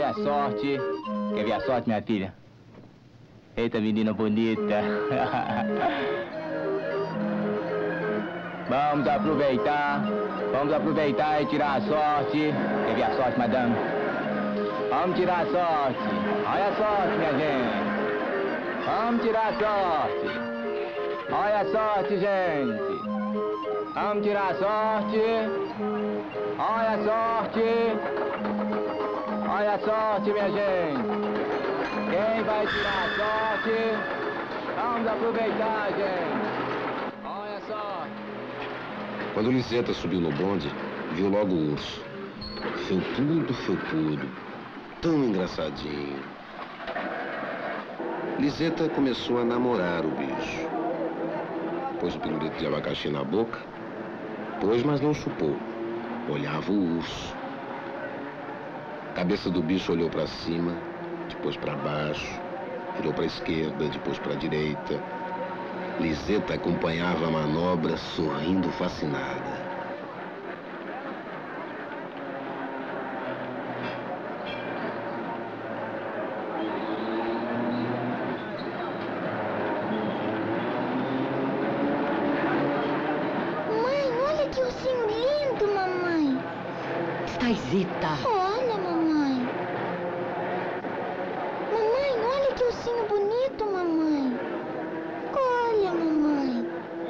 Olha a sorte. Quer ver a sorte, minha filha? Eita, menina bonita. Vamos aproveitar e tirar a sorte. Quer ver a sorte, madame? Vamos tirar a sorte. Olha a sorte, minha gente. Vamos tirar a sorte. Olha a sorte, gente. Vamos tirar a sorte. Olha a sorte. Olha a sorte, minha gente. Quem vai tirar a sorte? Vamos aproveitar, gente. Olha a sorte. Quando Liseta subiu no bonde, viu logo o urso. Felpudo, tão engraçadinho. Liseta começou a namorar o bicho. Pôs o pirulito de abacaxi na boca, pôs, mas não chupou. Olhava o urso. A cabeça do bicho olhou para cima, depois para baixo, virou para a esquerda, depois para a direita. Liseta acompanhava a manobra, sorrindo fascinada. Zita. Olha, mamãe. Mamãe, olha que ursinho bonito, mamãe. Olha, mamãe.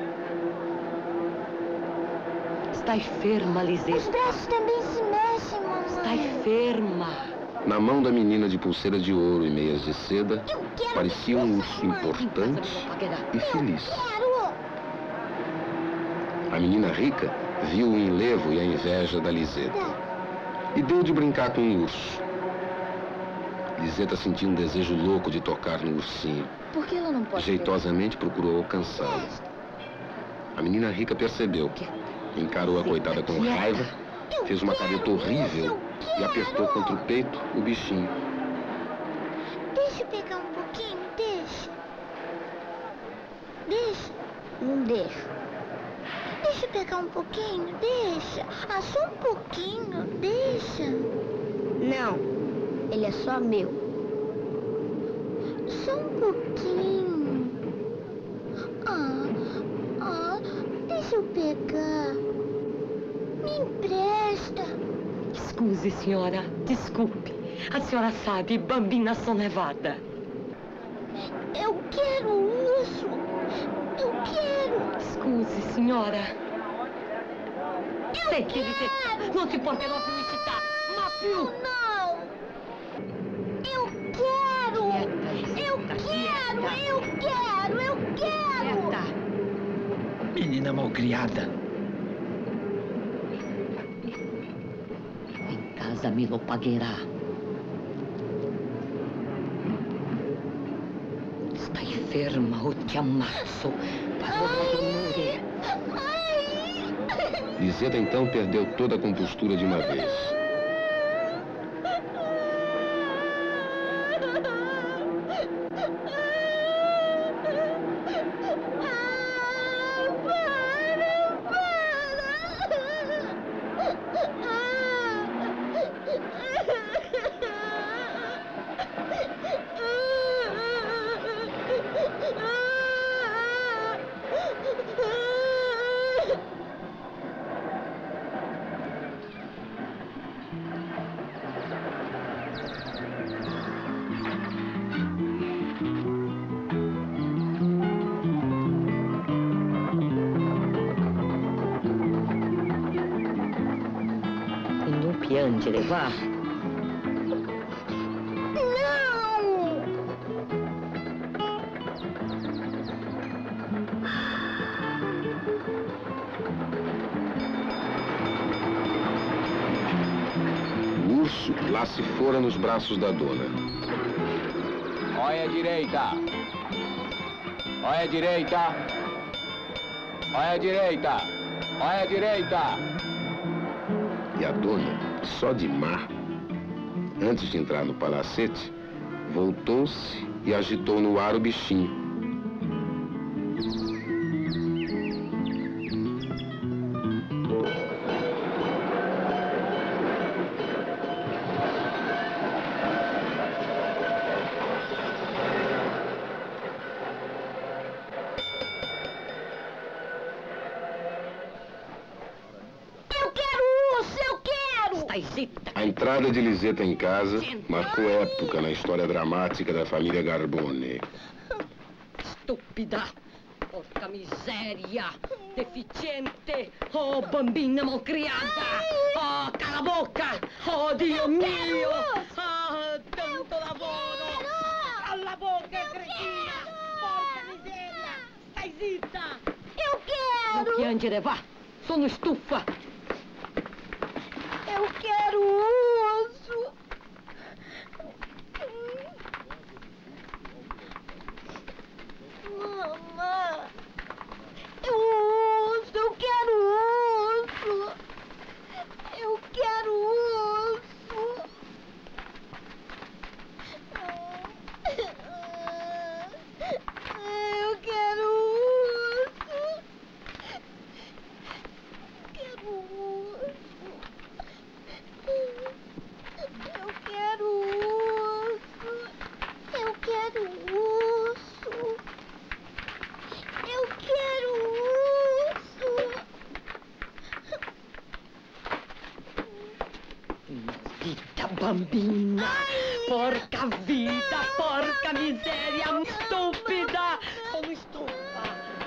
Está enferma, Liseta. Os braços também se mexem, mamãe. Está enferma. Na mão da menina de pulseira de ouro e meias de seda, parecia um urso importante e feliz. A menina rica viu o enlevo e a inveja da Liseta. E deu de brincar com o urso. Liseta sentiu um desejo louco de tocar no ursinho. Por que ela não pode? Jeitosamente procurou alcançá-lo. A menina rica percebeu. Encarou a coitada com raiva, fez uma careta horrível e apertou contra o peito o bichinho. Deixa eu pegar um pouquinho, deixa. Deixa. Não deixa. Deixa eu pegar um pouquinho, deixa. Ah, só um pouquinho, deixa. Não, ele é só meu. Só um pouquinho. Deixa eu pegar. Me empresta. Excuse, senhora, desculpe. A senhora sabe, bambina sonevada. Eu quero o urso. Eu quero. Excuse, senhora. Eu quero. Não se importa, não felicitar. Mafio. Não. Eu quero. Eu quero. Menina malcriada. Em casa me lo paguerá. Está enferma ou te amasso. Liseta então perdeu toda a compostura de uma vez. Piante levar? O urso lá se fora nos braços da dona. Olha a direita. Olha a direita. Olha a direita. Olha a direita. E a dona, só de má, antes de entrar no palacete, voltou-se e agitou no ar o bichinho. Taisita. A entrada de Liseta em casa marcou época na história dramática da família Garbone. Stupida. Porca miseria. Deficiente. Oh, bambina malcriada. Oh, cala a boca. Oh, Dio mio. Ah, tanto lavoro. Cala a boca, cretina. Porca miseria. Stai zitta. Eu quero! Non piangere, va! Sono stufa! Eu quero urso! Mamãe! Eu quero urso! Eu quero urso! Eu quero urso! Quero urso! Eu quero urso! Eu quero urso! Eu quero urso! Maldita bambina! Porca vida! Porca miseria! Stupida! Sono stufa!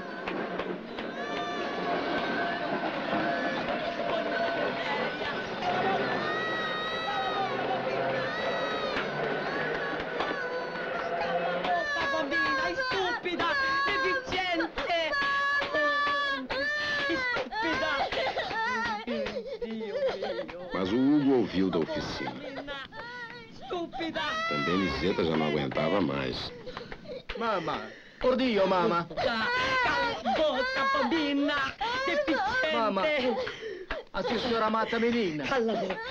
Bambina, stupida, deficiente, stupida. Dio mio. Mas o Hugo ouviu da oficina. Stupida. Também Liseta já não aguentava mais. Mamma, por Dio, mamma. Cala a boca, bambina, deficiente. Mamma. A signora amata menina. Cala a boca.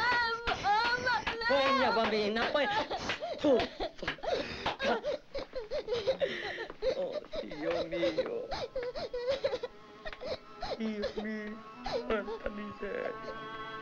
Venha, bambina, poi stuffa. Oh, Dio mio. Dio mio, quanta miseria.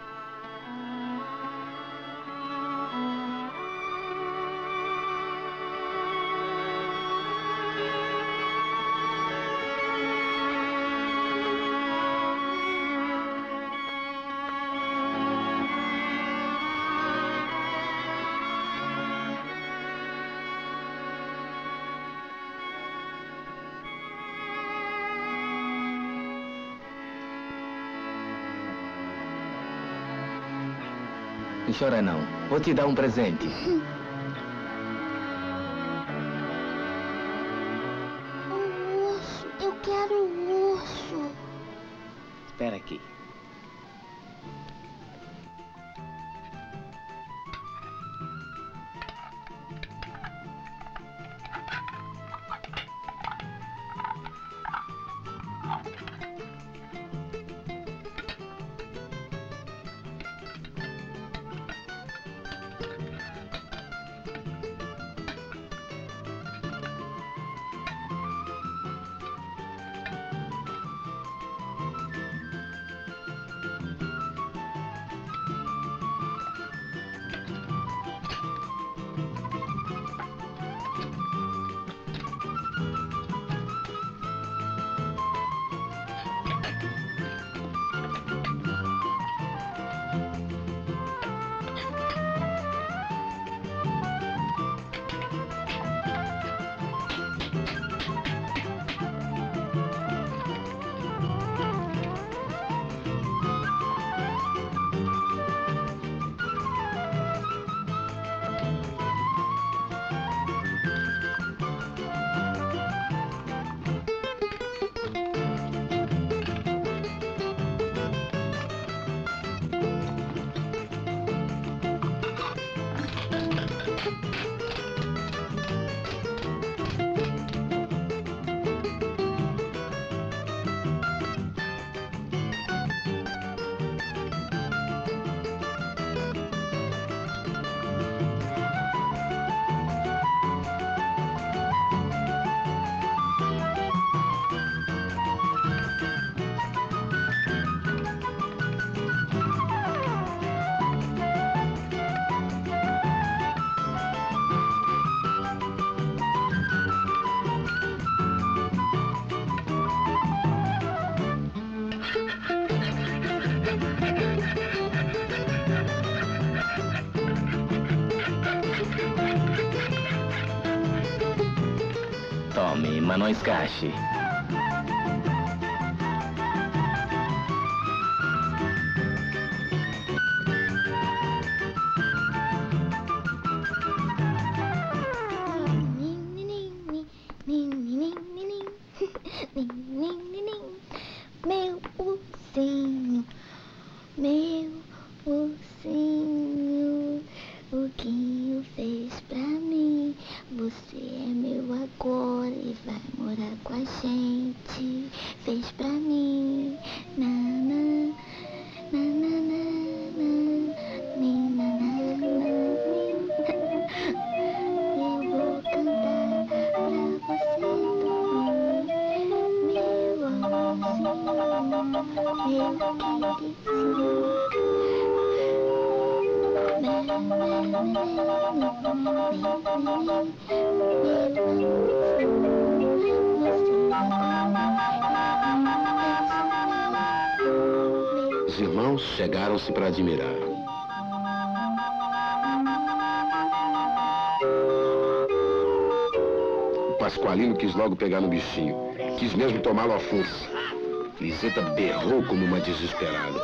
Não chora não. Vou te dar um presente. Um urso! Eu quero um urso! Espera aqui. homem, mas não escache. Meu ursinho, o que fez pra mim? Você é meu agora e vai morar com a gente. Fez pra mim, nanã, nanã, eu vou cantar pra você dormir, meu amorzinho, meu queridinho. Os irmãos chegaram-se para admirar. O Pasqualino quis logo pegar no bichinho. Quis mesmo tomá-lo à força. Liseta berrou como uma desesperada.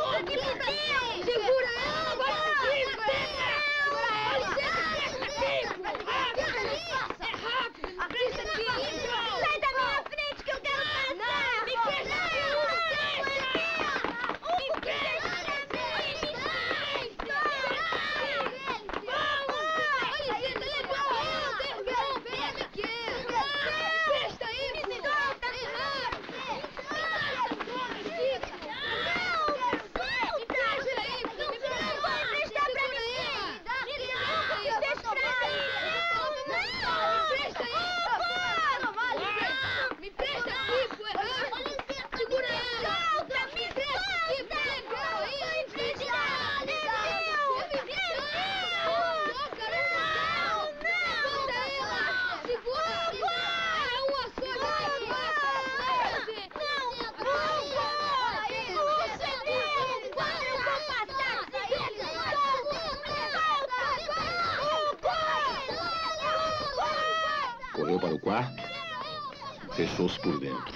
Correu para o quarto, fechou-se por dentro.